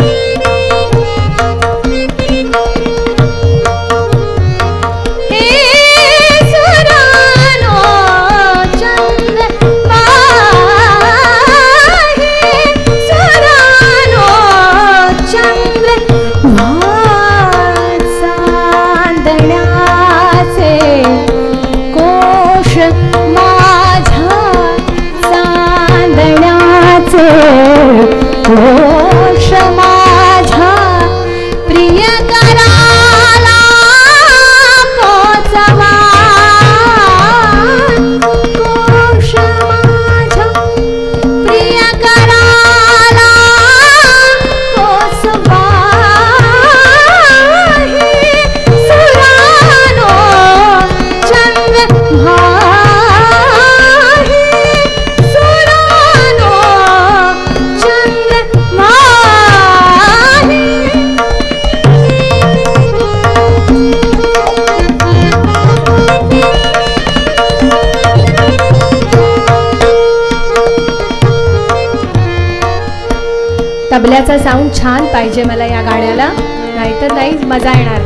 [SPEAKER 2] घोष माझ्या प्रिय कराला पोचवा. घोष माझ्या प्रिय कराला पोचवा. सुरानो चंद्र तबल्याचा साऊंड छान पाहिजे मला या गाण्याला, नाहीतर नाही मजा येणार.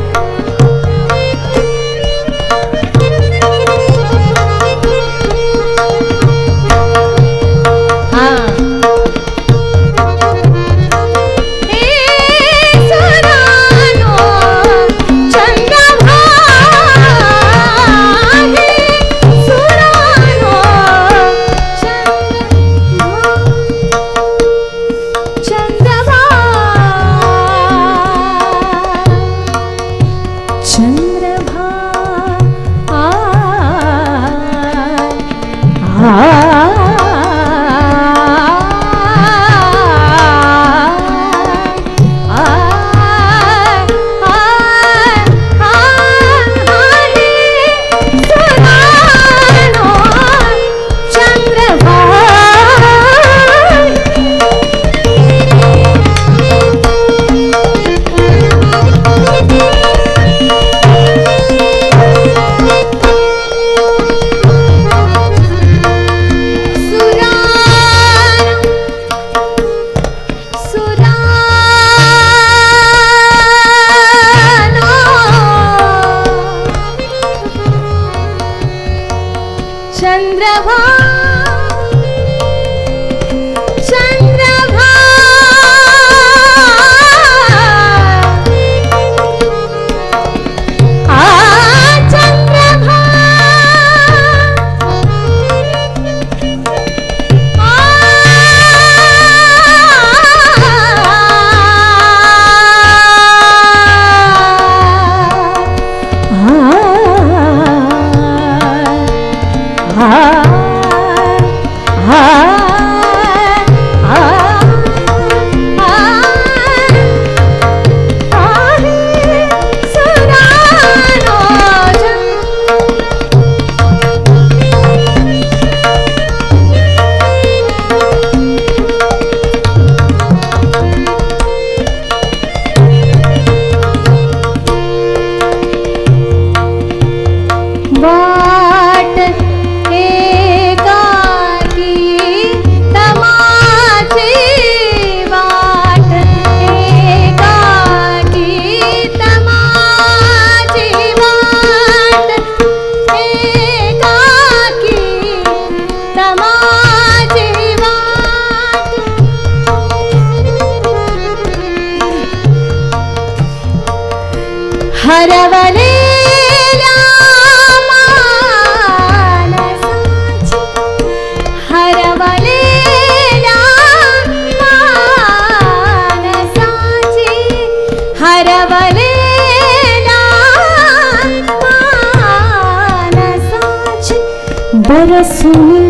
[SPEAKER 2] बरसुनी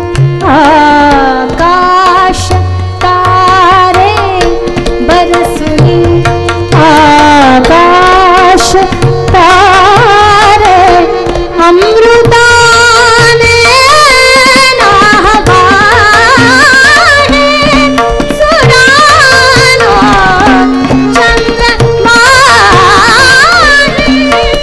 [SPEAKER 2] आकाश तारे, बरसुनी आकाश तारे, अमृताने नाहबाने, सुरानो चंद्रमाने।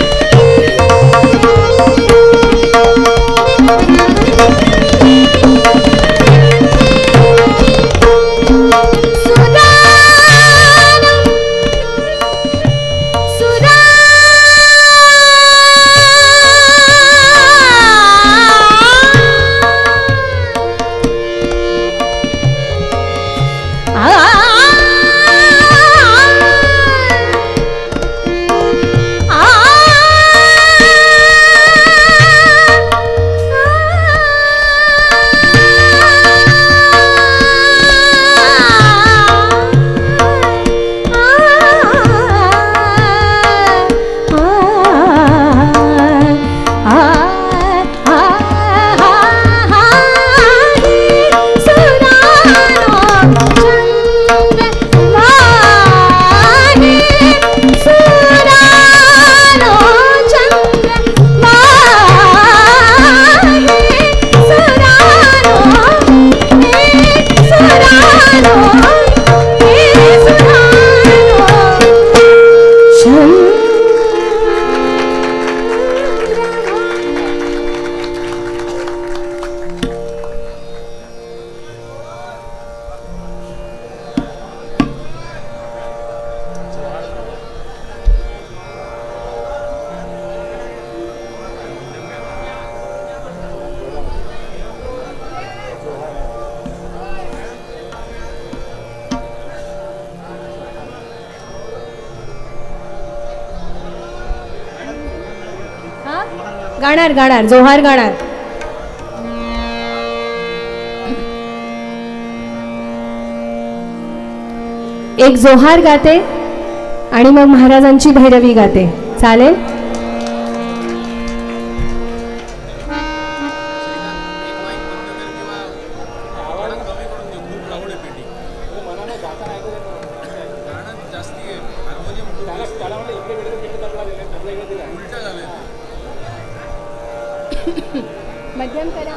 [SPEAKER 2] गाणार गाणार जोहार गाणार. एक जोहार गाते आणि मग महाराजांची भैरवी गाते. चालेल? मध्यम करा.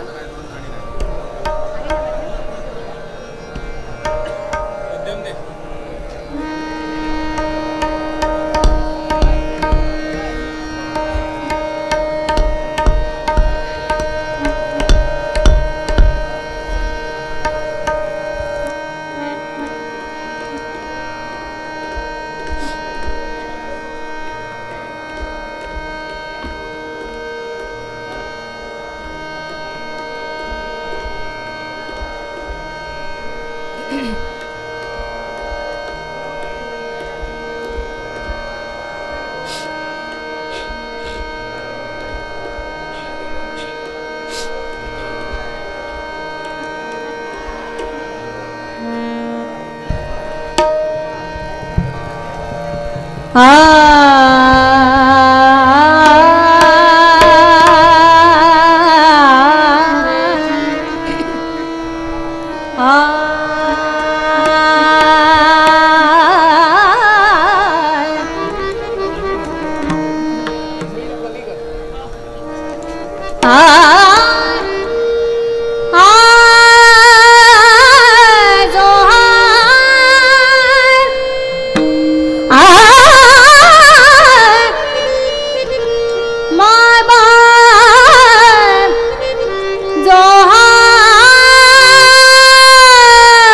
[SPEAKER 2] जोहार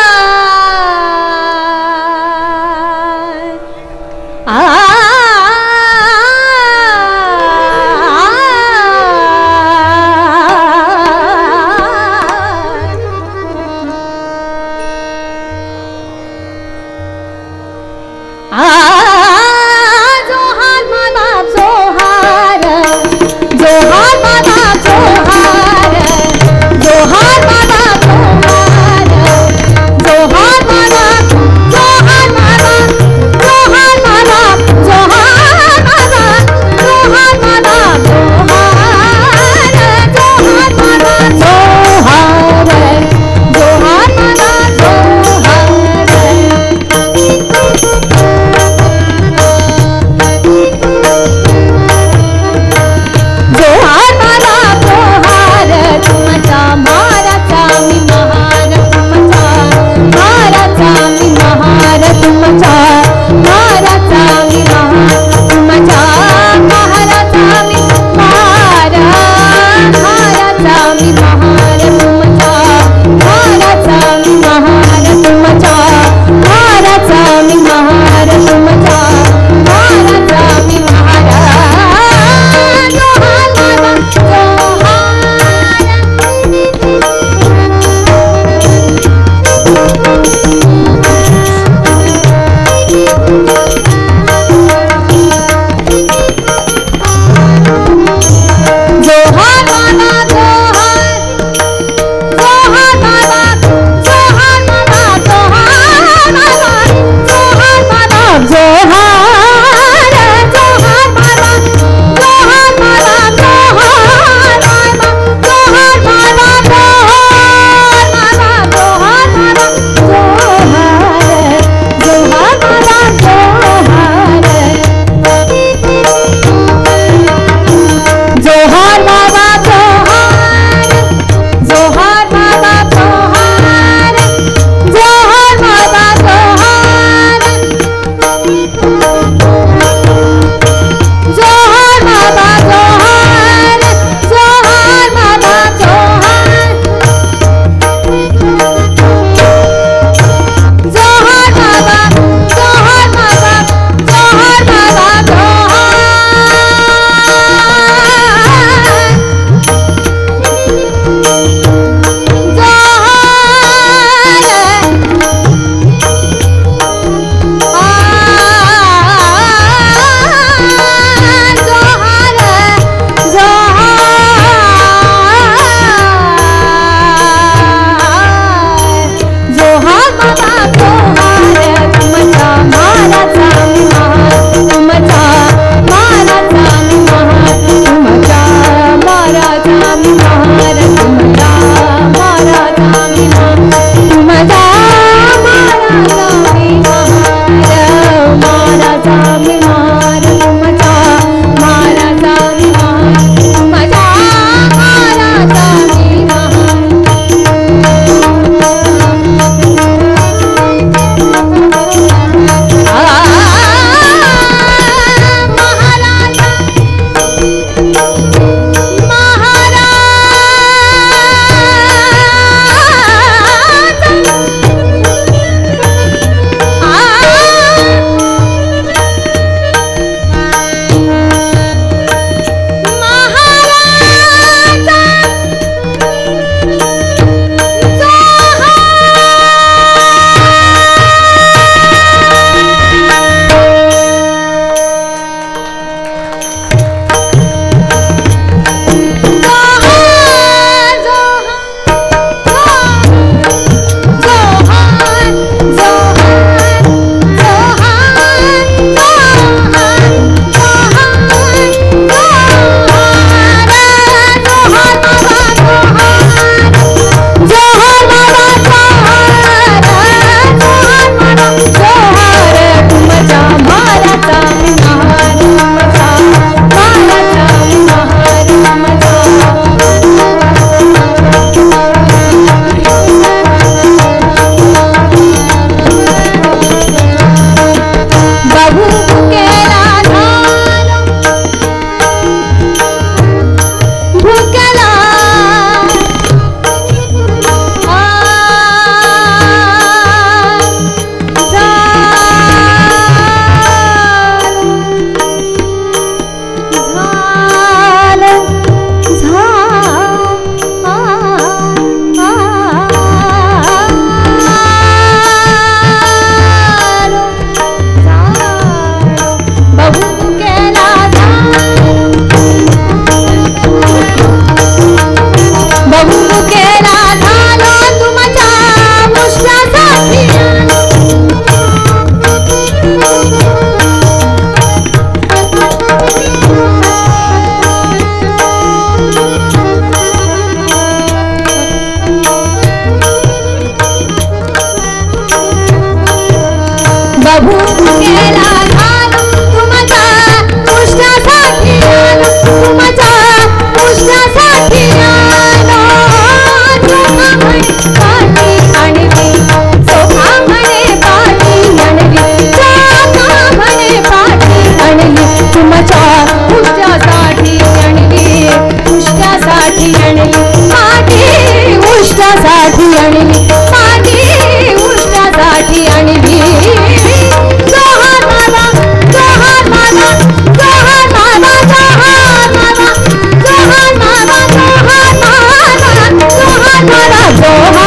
[SPEAKER 2] उष्णासाठी आणली माझी उष्णासाठी आणली जोहार माला जोहार माला जोहार माला जोहार माला जोहार माला जोहार माला जोहार माला जोहार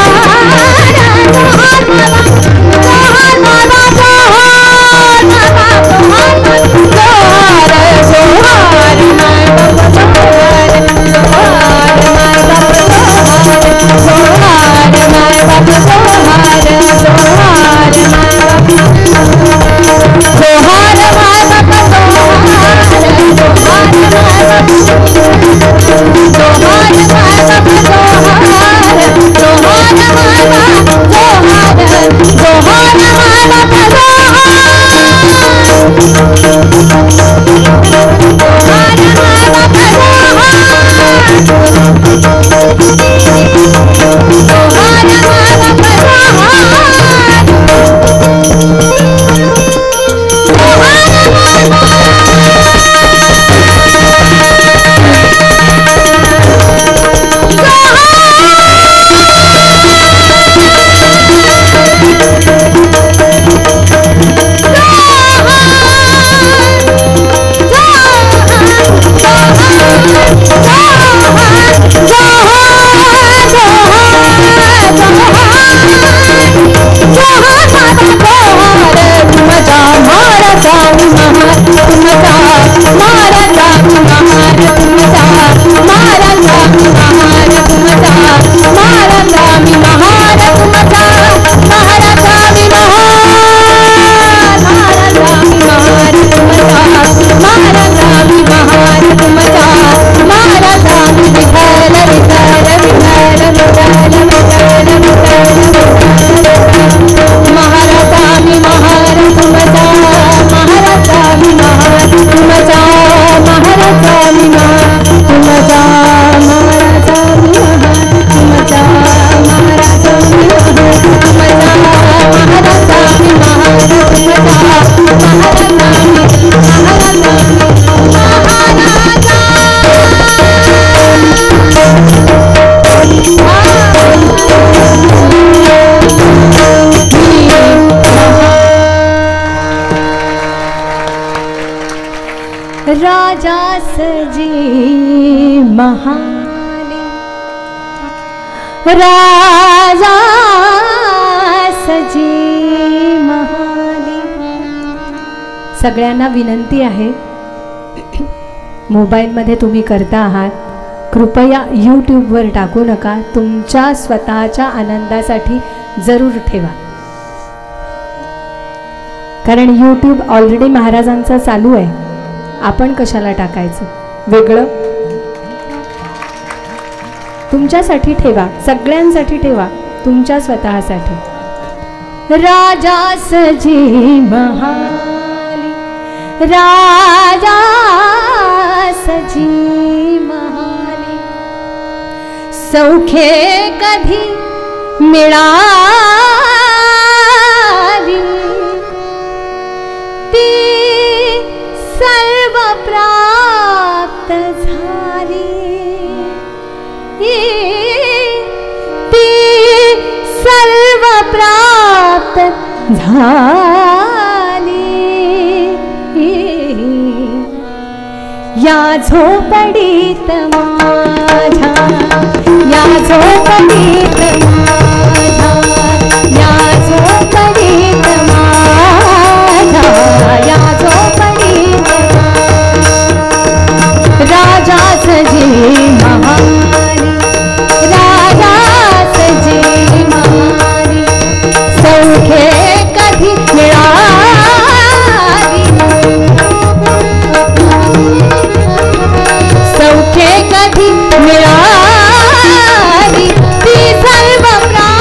[SPEAKER 2] जोहार माला जोहार माला जोहार माला जोहार जोहार जोहार माय बाबा जोहार जोहार माय बाबा जोहार जोहार माय बाबा जोहार जोहार माय बाबा जोहार माय बाबा जोहार जोहार माय बाबा जोहार माय बाबा जोहार जोहार माय बाबा जोहार जोहार माय बाबा राजा सजी महाले राजा सजी महाले. सगळ्यांना विनंती आहे, मोबाईलमध्ये तुम्ही करता आहात, कृपया यूट्यूबवर टाकू नका. तुमच्या स्वतःच्या आनंदासाठी जरूर ठेवा, कारण यूट्यूब ऑलरेडी महाराजांचा चालू आहे. आपण कशाला टाकायचं वेगळं? तुमच्यासाठी ठेवा, सगळ्यांसाठी ठेवा, तुमच्या स्वतःसाठी. राजा सजी महाली राजा सजी महाली, सौखे कधी मिळाली ती सर्व प्राप्त झाली. ती सर्व प्राप्त झाली. या झोपडीत माझ्या, या झोपडीत माझ्या, या झोपडीत माझ्या, या झोपडीत राजा सजी महाली राजा सजी महाली, सौखे कधी मिळाली, सौखे कधी मिळाली ती सर्व प्राप्त